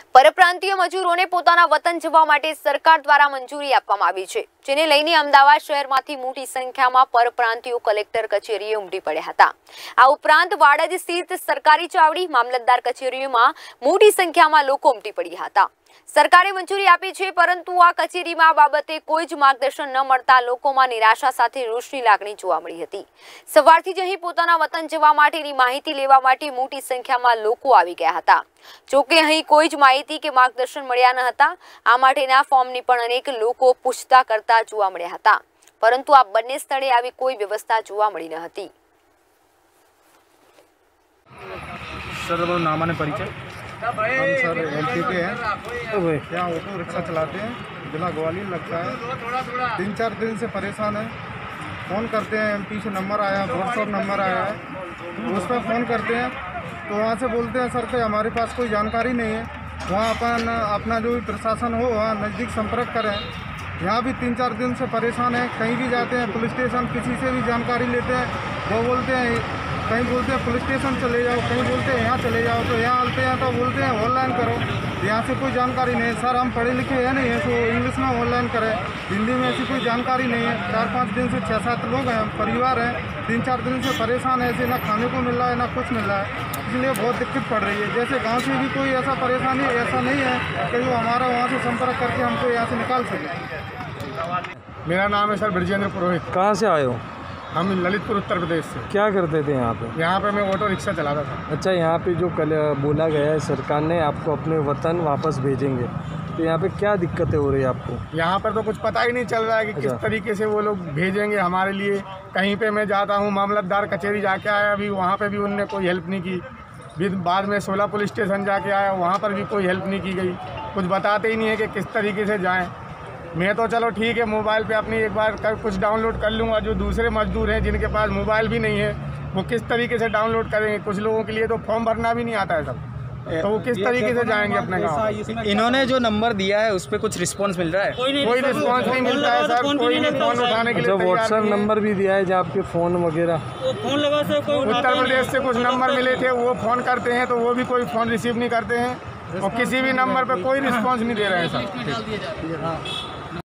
પરપ્રાંતીય મજૂરોને પોતાના વતન જવા માટે સરકાર દ્વારા મંજૂરી આપવામાં આવી છે, જેને લઈને અમદાવાદ શહેરમાંથી મોટી સંખ્યામાં પરપ્રાંતીયો કલેક્ટર કચેરીએ ઉમટી પડ્યા હતા। આ ઉપરાંત વાડજ સ્થિત સરકારી ચાવડી, મામલતદાર કચેરીઓમાં મોટી સંખ્યામાં લોકો ઉમટી પડ્યા હતા। સરકારે મંજૂરી આપી છે, પરંતુ આ કચેરીમાં આ બાબતે કોઈ જ માર્ગદર્શન ન મળતા લોકોમાં નિરાશા સાથે રોષની લાગણી જોવા મળી હતી। સવારથી જ અહીં પોતાના વતન જવા માટેની માહિતી લેવા માટે મોટી સંખ્યામાં લોકો આવી ગયા હતા। જોકે અહીં કોઈ જ માહિતી કે માર્ગદર્શન મળ્યા ન હતા। આ માટેના ફોર્મની પણ અનેક લોકો પૂછતા કરતા જોવા મળ્યા હતા, પરંતુ આ બંને સ્થળે આવી કોઈ વ્યવસ્થા જોવા મળી ન હતી। सर्वनामा ने परिचय हम सर एमपी के हैं, यहाँ ऑटो रिक्शा चलाते हैं, जिला ग्वालियर लगता है। 3-4 दिन से परेशान है। फ़ोन करते हैं, एमपी से नंबर आया, व्हाट्सएप नंबर आया है, उस पर फ़ोन करते हैं तो वहाँ से बोलते हैं सर कि हमारे पास कोई जानकारी नहीं है। वहाँ अपना जो भी प्रशासन हो वहाँ नज़दीक संपर्क करें। यहाँ भी 3-4 दिन से परेशान है। कहीं भी जाते हैं पुलिस स्टेशन, किसी से भी जानकारी लेते हैं, वो बोलते हैं, कहीं बोलते हैं पुलिस स्टेशन चले जाओ, कहीं बोलते हैं यहाँ चले जाओ, तो यहाँ आते हैं तो बोलते हैं ऑनलाइन करो। यहाँ से कोई जानकारी नहीं है। सर हम पढ़े लिखे हैं नहीं है, तो इंग्लिश में ऑनलाइन करें, हिंदी में ऐसी कोई जानकारी नहीं है। 4-5 दिन से 6-7 लोग हैं, परिवार हैं, 3-4 दिन से परेशान है। ऐसे ना खाने को मिल रहा है, ना कुछ मिल रहा है, इसलिए बहुत दिक्कत पड़ रही है। जैसे गाँव से भी कोई ऐसा परेशानी ऐसा नहीं है कि जो हमारा वहाँ से संपर्क करके हमको यहाँ से निकाल सके। मेरा नाम है सर ब्रजेंद्र पुरोहित। कहाँ से आए हो? हम ललितपुर उत्तर प्रदेश से। क्या करते थे यहाँ पे? यहाँ पे मैं ऑटो रिक्शा चलाता था। अच्छा, यहाँ पे जो कल बोला गया है सरकार ने आपको अपने वतन वापस भेजेंगे, तो यहाँ पे क्या दिक्कतें हो रही है आपको? यहाँ पर तो कुछ पता ही नहीं चल रहा है कि किस तरीके से वो लोग भेजेंगे हमारे लिए। कहीं पे मैं जाता हूँ, मामलतदार कचेरी जाके आया, अभी वहाँ पे भी उनने कोई हेल्प नहीं की। फिर बाद में 16 पुलिस स्टेशन जाके आया, वहाँ पर भी कोई हेल्प नहीं की गई। कुछ बताते ही नहीं है कि किस तरीके से जाएँ। मैं तो चलो ठीक है, मोबाइल पे अपनी एक बार कुछ डाउनलोड कर लूँगा। जो दूसरे मजदूर हैं जिनके पास मोबाइल भी नहीं है, वो किस तरीके से डाउनलोड करेंगे? कुछ लोगों के लिए तो फॉर्म भरना भी नहीं आता है सब, तो वो किस तरीके से जाएंगे अपने गाँव? इन्होंने जो नंबर दिया है उस पर कुछ रिस्पांस मिल रहा है? कोई रिस्पांस नहीं मिलता है सर, कोई नहीं फ़ोन उठाने के लिए तैयार व्हाट्सएप नहीं है। नंबर भी दिया है जहाँ आपके फ़ोन वगैरह? उत्तर प्रदेश से कुछ नंबर मिले थे, वो फ़ोन करते हैं तो वो भी कोई फ़ोन रिसीव नहीं करते हैं, और किसी भी नंबर पर कोई रिस्पांस नहीं दे रहे हैं सर।